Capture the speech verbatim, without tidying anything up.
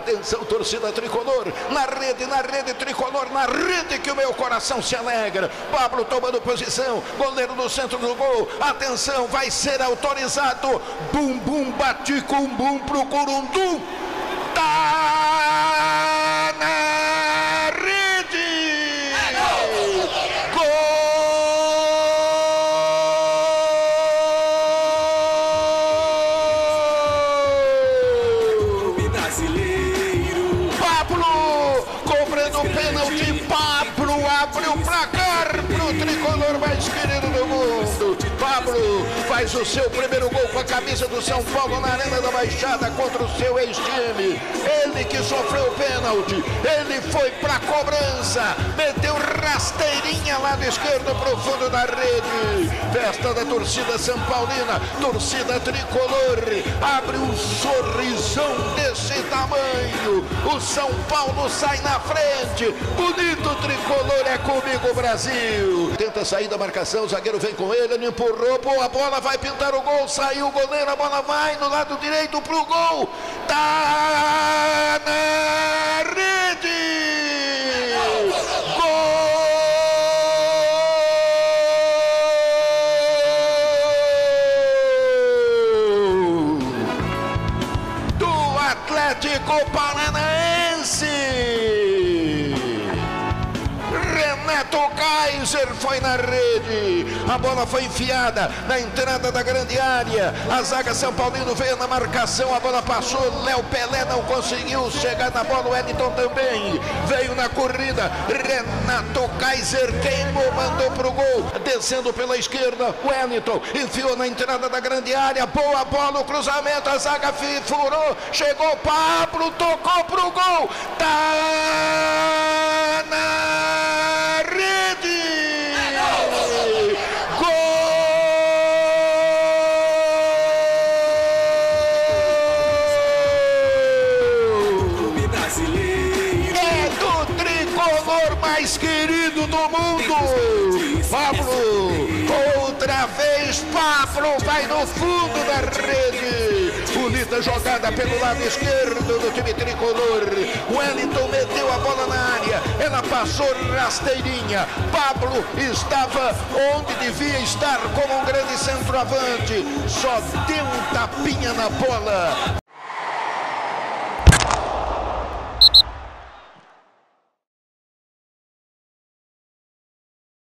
Atenção, torcida tricolor, na rede, na rede tricolor, na rede que o meu coração se alegra. Pablo tomando posição, goleiro no centro do gol. Atenção, vai ser autorizado. Bum, bum, bate com bum pro Curundum. Tá na rede. Gol! Pablo cobrando o pênalti. Pablo abre o placar pro tricolor mais querido do mundo. Pablo faz o seu primeiro gol com a camisa do São Paulo na Arena da Baixada contra o seu ex-time. Ele que sofreu o pênalti, ele foi pra cobrança, meteu rasteirinha lá do esquerdo pro fundo da rede. Festa da torcida São Paulina, torcida tricolor, abre um sorrisão desse tamanho. O São Paulo sai na frente. Bonito tricolor, é comigo, Brasil. Tenta sair da marcação, o zagueiro vem com ele, ele empurrou, pô, a bola vai pintar o gol, saiu o goleiro, a bola vai no lado direito pro gol. Tá na rede. Gol do Atlético Paranaense. Renato Kaiser foi na rede, a bola foi enfiada na entrada da grande área, a zaga São Paulino veio na marcação, a bola passou, Léo Pelé não conseguiu chegar na bola, o Wellington também veio na corrida, Renato Kaiser queimou, mandou pro gol, descendo pela esquerda, Wellington enfiou na entrada da grande área, boa bola, o cruzamento, a zaga furou, chegou Pablo, tocou pro gol, tá na rede. Gol é do tricolor mais querido do mundo. Pablo, outra vez Pablo vai no fundo da rede. Bonita jogada pelo lado esquerdo do time tricolor. Wellington meteu a bola na área, ela passou rasteirinha. Pablo estava onde devia estar, como um grande centroavante, só deu um tapinha na bola.